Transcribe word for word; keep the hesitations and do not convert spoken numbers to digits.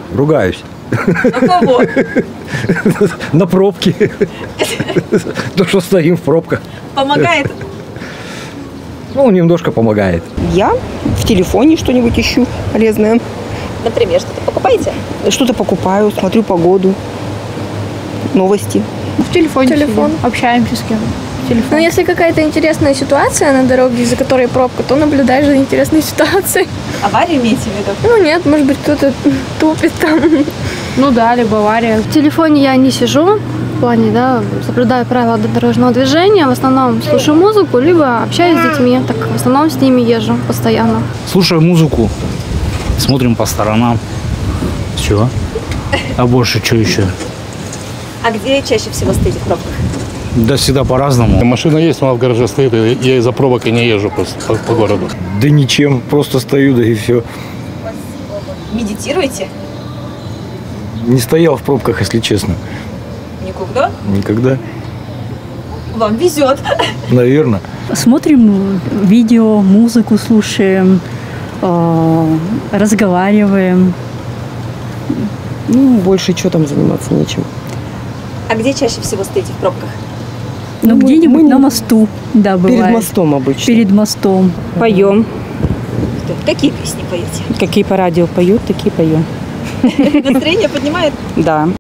Ругаюсь. На кого? На пробки. То, что стоим в пробках. Помогает? Ну, немножко помогает. Я в телефоне что-нибудь ищу полезное. Например, что-то покупаете? Что-то покупаю, смотрю погоду, новости. В телефоне. Телефон. Сидим. Общаемся с кем. Телефон. Но если какая-то интересная ситуация на дороге, из-за которой пробка, то наблюдаешь за интересной ситуацией. Аварию имеете в виду? Ну нет, может быть, кто-то тупит там. Ну да, либо авария. В телефоне я не сижу, в плане, да, соблюдаю правила дорожного движения, в основном слушаю музыку, либо общаюсь с детьми, так в основном с ними езжу постоянно. Слушаю музыку, смотрим по сторонам, все. А больше что еще? А где чаще всего стоите в пробках? Да всегда по-разному. Машина есть, она в гараже стоит, и я из-за пробок и не езжу просто по, по городу. Да ничем, просто стою, да и все. Медитируете? Не стоял в пробках, если честно. Никогда? Никогда. Вам везет. Наверное. Смотрим видео, музыку слушаем, разговариваем. Ну, больше что там заниматься нечем. А где чаще всего стоите в пробках? Ну, ну где-нибудь мы на мосту, да, бывает. Перед мостом обычно. Перед мостом. Поем. Какие песни поете? Какие по радио поют, такие поем. Настроение поднимает? Да.